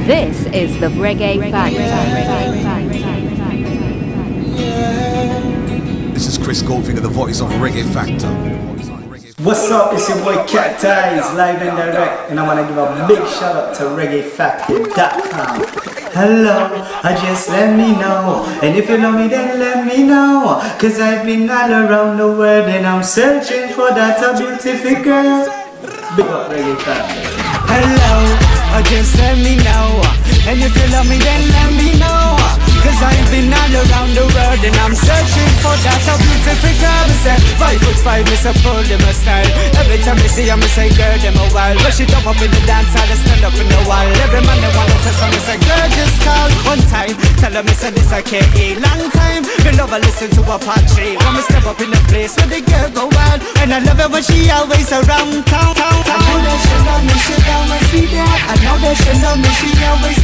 This is the Reggae Factor. This is Chris Goldfinger, the voice of Reggae Factor. What's up, it's your boy Cat Eyes, live and direct, and I want to give a big shout out to ReggaeFactor.com. Hello, just let me know, and if you know me then let me know, cause I've been all around the world and I'm searching for that beautiful girl. Big up Reggae Factor. Hello, just let me know, and if you love me then let me know, cause I've been all around the world and I'm searching for that beautiful girl. Me say 5'5", me say pull them a style. Every time I see her, me say girl them a while. Rush it up in the dance hall, I stand up in the wall. Every man they wanna test her, me say girl just call one time. Tell her me say this I can't eat long time. Me love her listen to a part 3. When me step up in the place where the girl go wild, and I love her when she always around town. I know that she love me, she always be there. I know that she love me, she always